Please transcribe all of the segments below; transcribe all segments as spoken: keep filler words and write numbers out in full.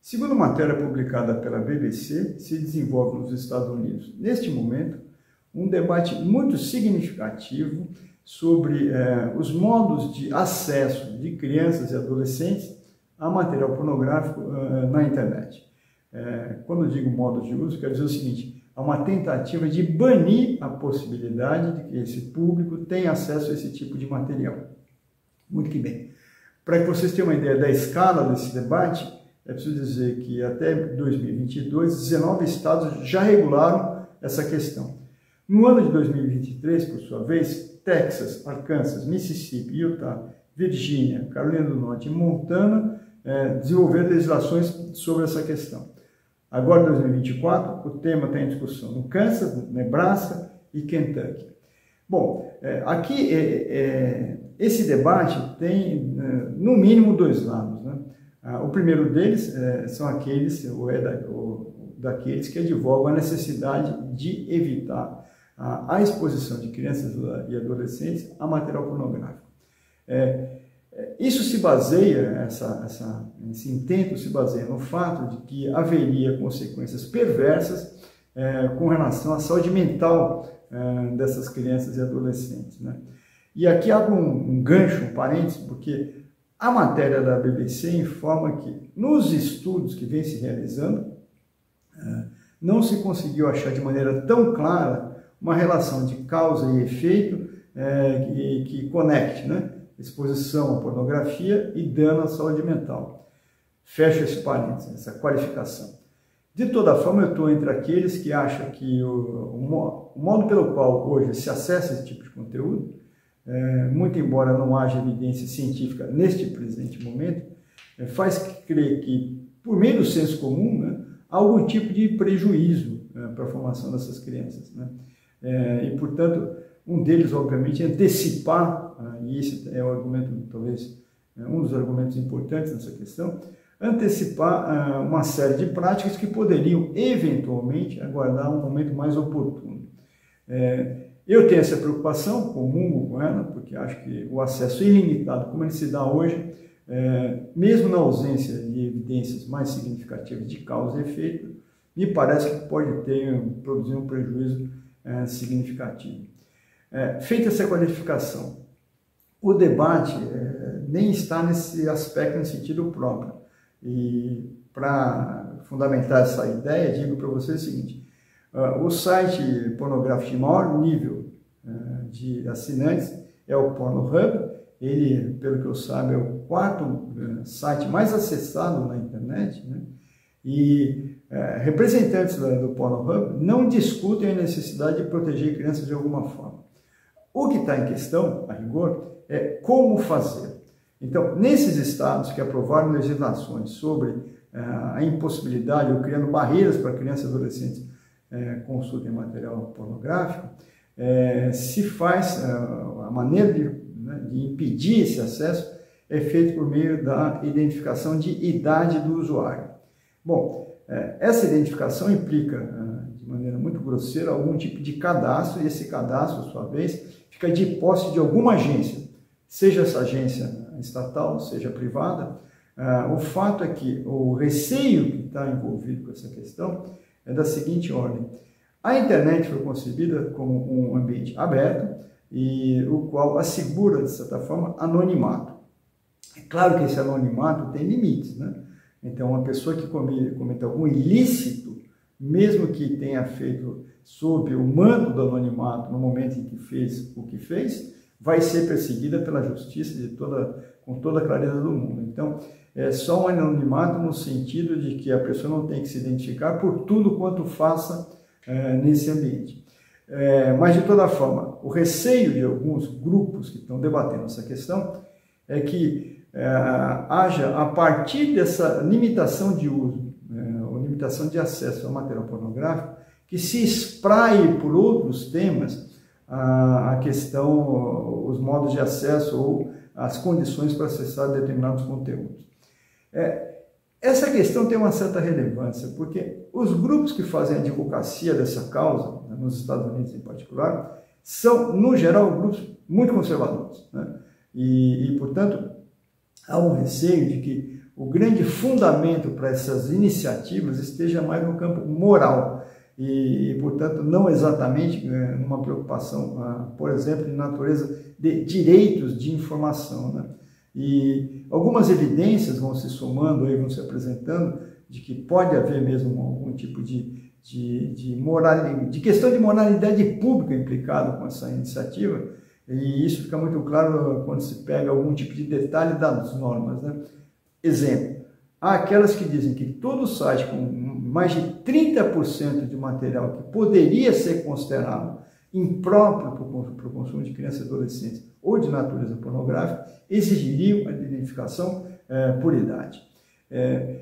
Segundo matéria publicada pela B B C, se desenvolve nos Estados Unidos, neste momento, um debate muito significativo sobre eh, os modos de acesso de crianças e adolescentes a material pornográfico eh, na internet. Eh, quando eu digo modo de uso, quero dizer o seguinte: há uma tentativa de banir a possibilidade de que esse público tenha acesso a esse tipo de material. Muito que bem. Para que vocês tenham uma ideia da escala desse debate, é preciso dizer que até dois mil e vinte e dois, dezenove estados já regularam essa questão. No ano de dois mil e vinte e três, por sua vez, Texas, Arkansas, Mississippi, Utah, Virgínia, Carolina do Norte e Montana eh, desenvolveram legislações sobre essa questão. Agora, em dois mil e vinte e quatro, o tema está em discussão no Kansas, Nebraska e Kentucky. Bom, eh, aqui eh, eh, esse debate tem, eh, no mínimo, dois lados, né? O primeiro deles é, são aqueles, ou é da, ou, daqueles que advogam a necessidade de evitar a, a exposição de crianças e adolescentes a material pornográfico. É, isso se baseia, essa, essa, esse intento se baseia no fato de que haveria consequências perversas é, com relação à saúde mental é, dessas crianças e adolescentes, né? E aqui abro um, um gancho, um parênteses, porque a matéria da B B C informa que, nos estudos que vem se realizando, não se conseguiu achar de maneira tão clara uma relação de causa e efeito é, que, que conecte, né, exposição à pornografia e dano à saúde mental. Fecho esse parênteses, essa qualificação. De toda forma, eu estou entre aqueles que acham que o, o, o modo pelo qual hoje se acessa esse tipo de conteúdo, É, muito embora não haja evidência científica neste presente momento, é, faz crer que, por meio do senso comum, né, há algum tipo de prejuízo é, para a formação dessas crianças, né? É, e, portanto, um deles, obviamente, é antecipar, é, e esse é o argumento, talvez, é um dos argumentos importantes nessa questão, antecipar é, uma série de práticas que poderiam, eventualmente, aguardar um momento mais oportuno. É, Eu tenho essa preocupação, comungo com ela, porque acho que o acesso ilimitado, como ele se dá hoje, é, mesmo na ausência de evidências mais significativas de causa e efeito, me parece que pode ter, produzir um prejuízo é, significativo. É, feita essa qualificação, o debate é, nem está nesse aspecto em sentido próprio. E para fundamentar essa ideia, digo para vocês o seguinte: Uh, o site pornográfico de maior nível uh, de assinantes é o Pornhub. Ele, pelo que eu saiba, é o quarto uh, site mais acessado na internet, né? E uh, representantes do, do Pornhub não discutem a necessidade de proteger crianças de alguma forma. O que está em questão, a rigor, é como fazer. Então, nesses estados que aprovaram legislações sobre uh, a impossibilidade ou criando barreiras para crianças e adolescentes É, consultem material pornográfico, é, se faz, é, a maneira de, né, de impedir esse acesso é feito por meio da identificação de idade do usuário. Bom, é, essa identificação implica, é, de maneira muito grosseira, algum tipo de cadastro, e esse cadastro, por sua vez, fica de posse de alguma agência, seja essa agência estatal, seja privada. É, o fato é que o receio que está envolvido com essa questão é da seguinte ordem: a internet foi concebida como um ambiente aberto e o qual assegura, de certa forma, anonimato. É claro que esse anonimato tem limites, né? Então, uma pessoa que cometa algum ilícito, mesmo que tenha feito sob o manto do anonimato no momento em que fez o que fez, vai ser perseguida pela justiça de toda, com toda a clareza do mundo. Então, é só um anonimato no sentido de que a pessoa não tem que se identificar por tudo quanto faça é, nesse ambiente. É, mas, de toda forma, o receio de alguns grupos que estão debatendo essa questão é que é, haja, a partir dessa limitação de uso, é, ou limitação de acesso ao material pornográfico, que se espraie por outros temas a, a questão, os modos de acesso ou as condições para acessar determinados conteúdos. É, essa questão tem uma certa relevância, porque os grupos que fazem a advocacia dessa causa, né, nos Estados Unidos em particular, são, no geral, grupos muito conservadores, né? E, e, portanto, há um receio de que o grande fundamento para essas iniciativas esteja mais no campo moral e, e portanto, não exatamente é, numa preocupação, ah, por exemplo, de natureza de direitos de informação, né? E algumas evidências vão se somando, aí, vão se apresentando, de que pode haver mesmo algum tipo de, de, de, moral, de questão de moralidade pública implicada com essa iniciativa, e isso fica muito claro quando se pega algum tipo de detalhe das normas, né? Exemplo, há aquelas que dizem que todo site com mais de trinta por cento de material que poderia ser considerado impróprio para o consumo de crianças e adolescentes ou de natureza pornográfica, exigiriam a identificação é, por idade. É,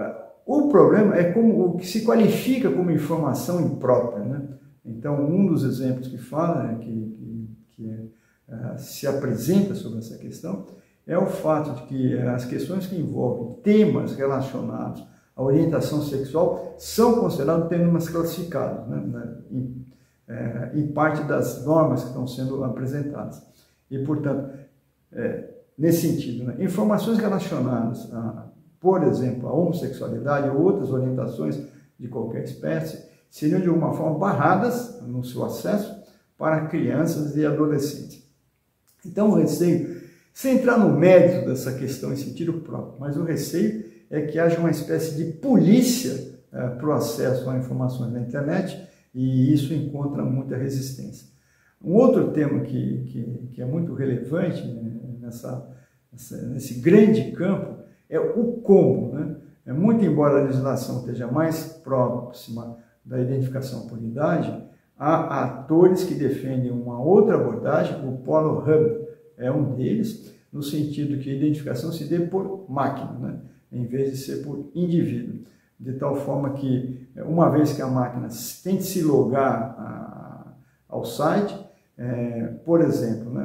o problema é como o que se qualifica como informação imprópria, né? Então, um dos exemplos que fala, né, que, que, que é, se apresenta sobre essa questão, é o fato de que as questões que envolvem temas relacionados à orientação sexual são considerados temas classificados, né, né, em, é, em parte das normas que estão sendo apresentadas. E, portanto, é, nesse sentido, né, informações relacionadas, a, por exemplo, à homossexualidade ou outras orientações de qualquer espécie, seriam de alguma forma barradas no seu acesso para crianças e adolescentes. Então, o receio, sem entrar no mérito dessa questão em sentido próprio, mas o receio é que haja uma espécie de polícia é, para o acesso a informações na internet, e isso encontra muita resistência. Um outro tema que, que, que é muito relevante, né, nessa, nessa, nesse grande campo é o como, né? É, muito embora a legislação esteja mais próxima da identificação por idade, há atores que defendem uma outra abordagem. O Pornhub é um deles, no sentido que a identificação se dê por máquina, né, em vez de ser por indivíduo, de tal forma que, uma vez que a máquina tente se logar a, ao site, é, por exemplo, né,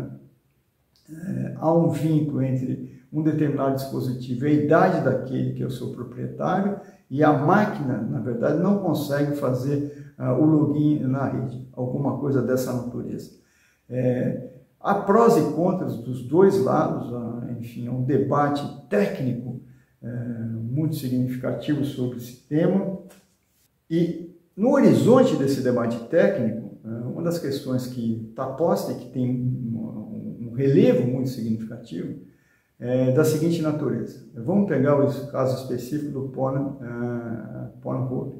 é, há um vínculo entre um determinado dispositivo e a idade daquele que é o seu proprietário, e a máquina, na verdade, não consegue fazer uh, o login na rede, alguma coisa dessa natureza. É, há prós e contras dos dois lados, uh, enfim, é um debate técnico uh, muito significativo sobre esse tema, e no horizonte desse debate técnico, uh, uma das questões que está posta e que tem um, um relevo muito significativo é da seguinte natureza. Vamos pegar o caso específico do Porn, uh, Pornhub.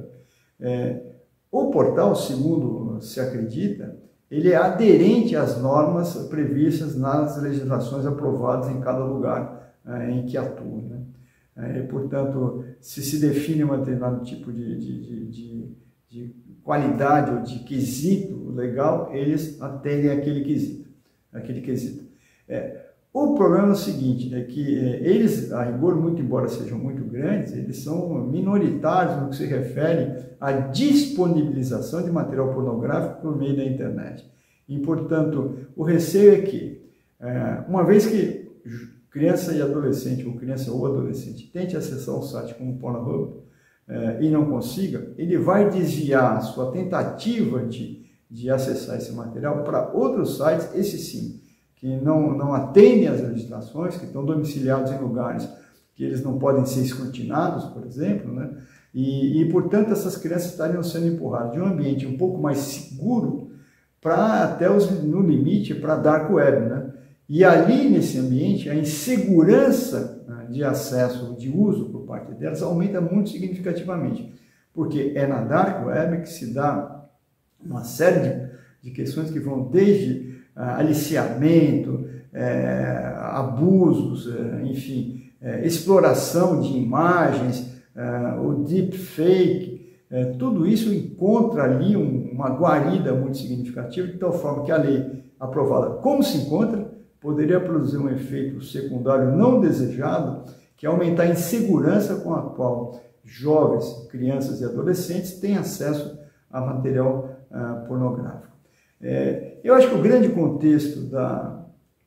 É, o portal, segundo se acredita, ele é aderente às normas previstas nas legislações aprovadas em cada lugar uh, em que atua, né? É, portanto, se se define um determinado tipo de, de, de, de, de qualidade ou de quesito legal, eles atendem aquele quesito. Aquele quesito. É, O problema é o seguinte, é que eles, a rigor, muito embora sejam muito grandes, eles são minoritários no que se refere à disponibilização de material pornográfico por meio da internet. E, portanto, o receio é que, uma vez que criança e adolescente, ou criança ou adolescente, tente acessar um site como o Pornhub e não consiga, ele vai desviar a sua tentativa de, de acessar esse material para outros sites, esse sim, que não, não atendem às legislações, que estão domiciliados em lugares que eles não podem ser escrutinados, por exemplo, né? E, e, portanto, essas crianças estariam sendo empurradas de um ambiente um pouco mais seguro para até os, no limite, para a dark web, né? E ali, nesse ambiente, a insegurança, né, de acesso, de uso por parte delas, aumenta muito significativamente, porque é na dark web que se dá uma série de, de questões que vão desde Uh, aliciamento, é, abusos, é, enfim, é, exploração de imagens, é, o deepfake, é, tudo isso encontra ali um, uma guarida muito significativa, de tal forma que a lei aprovada como se encontra, poderia produzir um efeito secundário não desejado, que é aumentar a insegurança com a qual jovens, crianças e adolescentes têm acesso a material uh, pornográfico. É, eu acho que o grande contexto da,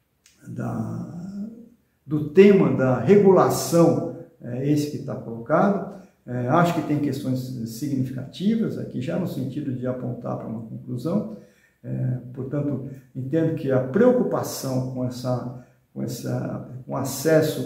da, do tema da regulação é esse que está colocado. É, acho que tem questões significativas aqui, já no sentido de apontar para uma conclusão. É, portanto, entendo que a preocupação com, essa, com, essa, com acesso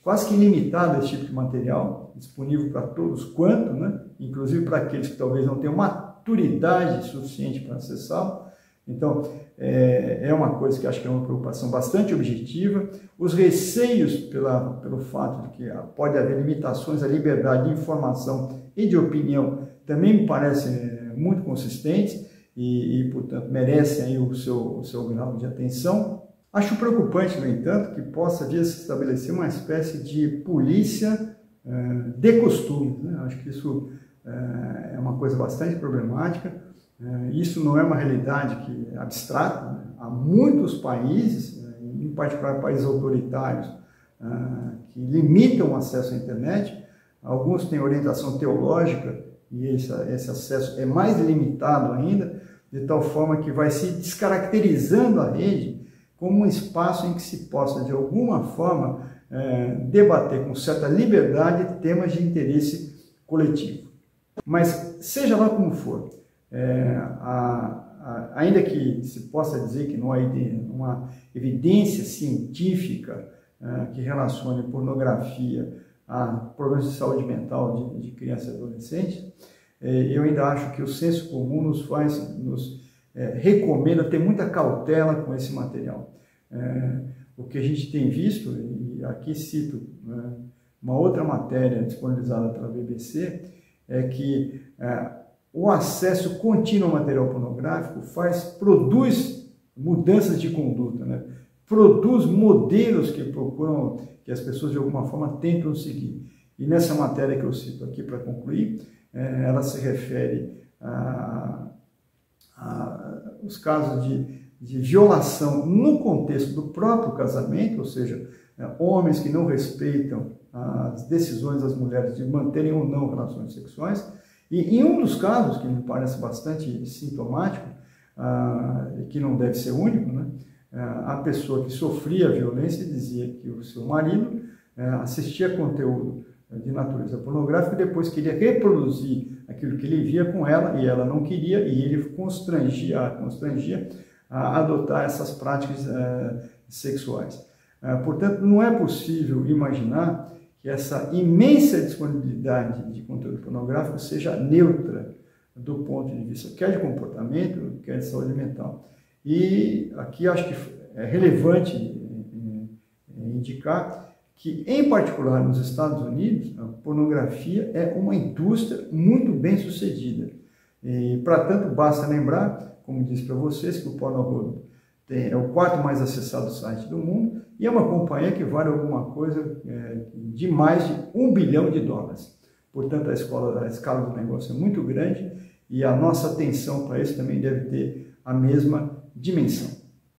quase que ilimitada esse tipo de material, disponível para todos quanto, né? Inclusive para aqueles que talvez não tenham maturidade suficiente para acessá-lo. Então, é, é uma coisa que acho que é uma preocupação bastante objetiva. Os receios pela, pelo fato de que pode haver limitações à liberdade de informação e de opinião também me parecem é, muito consistentes e, e, portanto, merecem aí o seu, o seu grau de atenção. Acho preocupante, no entanto, que possa vir a se estabelecer uma espécie de polícia é, de costumes, né? Acho que isso é, é uma coisa bastante problemática. Isso não é uma realidade que é abstrata, né? Há muitos países, em particular países autoritários, que limitam o acesso à internet. Alguns têm orientação teológica e esse, esse acesso é mais limitado ainda, de tal forma que vai se descaracterizando a rede como um espaço em que se possa, de alguma forma, debater com certa liberdade temas de interesse coletivo. Mas, seja lá como for, É, a, a, ainda que se possa dizer que não há uma evidência científica é, que relacione pornografia a problemas de saúde mental de, de crianças e adolescentes, é, eu ainda acho que o senso comum nos faz, nos é, recomenda ter muita cautela com esse material. É, o que a gente tem visto, e aqui cito é, uma outra matéria disponibilizada pela B B C, é que é, o acesso contínuo ao material pornográfico faz, produz mudanças de conduta, né? Produz modelos que procuram, que as pessoas de alguma forma tentam seguir. E nessa matéria que eu cito aqui para concluir, é, ela se refere a, a os casos de, de violação no contexto do próprio casamento, ou seja, é, homens que não respeitam as decisões das mulheres de manterem ou não relações sexuais. E em um dos casos, que me parece bastante sintomático, ah, e que não deve ser único, né, a pessoa que sofria violência dizia que o seu marido ah, assistia conteúdo de natureza pornográfica e depois queria reproduzir aquilo que ele via com ela e ela não queria, e ele constrangia, constrangia a adotar essas práticas ah, sexuais. Ah, portanto, não é possível imaginar que essa imensa disponibilidade de conteúdo pornográfico seja neutra do ponto de vista quer de comportamento, quer de saúde mental. E aqui acho que é relevante indicar que, em particular nos Estados Unidos, a pornografia é uma indústria muito bem sucedida. E, para tanto, basta lembrar, como disse para vocês, que o Pornhub tem, é o quarto mais acessado site do mundo, e é uma companhia que vale alguma coisa é, de mais de um bilhão de dólares. Portanto, a, escola, a escala do negócio é muito grande e a nossa atenção para isso também deve ter a mesma dimensão.